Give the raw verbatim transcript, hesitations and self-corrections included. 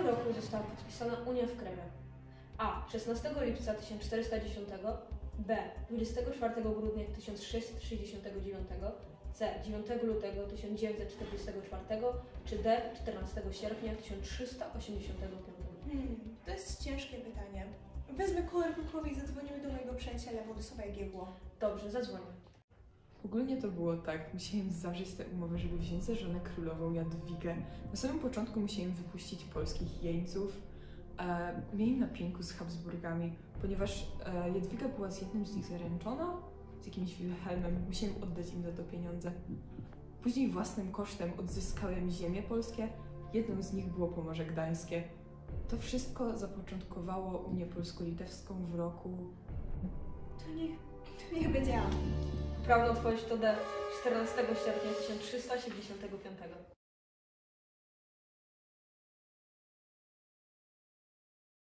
roku została podpisana Unia w Krymie? A. szesnastego lipca tysiąc czterysta dziesiątego, B. dwudziestego czwartego grudnia tysiąc sześćset sześćdziesiątego dziewiątego, C. dziewiątego lutego tysiąc dziewięćset czterdziestego czwartego, czy D. czternastego sierpnia tysiąc trzysta osiemdziesiątego piątego. Hmm, to jest ciężkie pytanie. Wezmę kolor pukowy i zadzwonimy do mojego przyjaciela Władysława Jagiełło. Dobrze, zadzwonię. Ogólnie to było tak, musiałem zawrzeć tę umowę, żeby wziąć za żonę królową Jadwigę. Na samym początku musiałem wypuścić polskich jeńców. E, mieli na pieńku z Habsburgami, ponieważ e, Jadwiga była z jednym z nich zaręczona, z jakimś Wilhelmem, musiałem oddać im za to pieniądze. Później własnym kosztem odzyskałem ziemie polskie, jedną z nich było Pomorze Gdańskie. To wszystko zapoczątkowało Unię Polsko-Litewską w roku... To niech, to niech będzie A. Prawda odpowiedź to D. czternastego sierpnia tysiąc trzysta osiemdziesiątego piątego.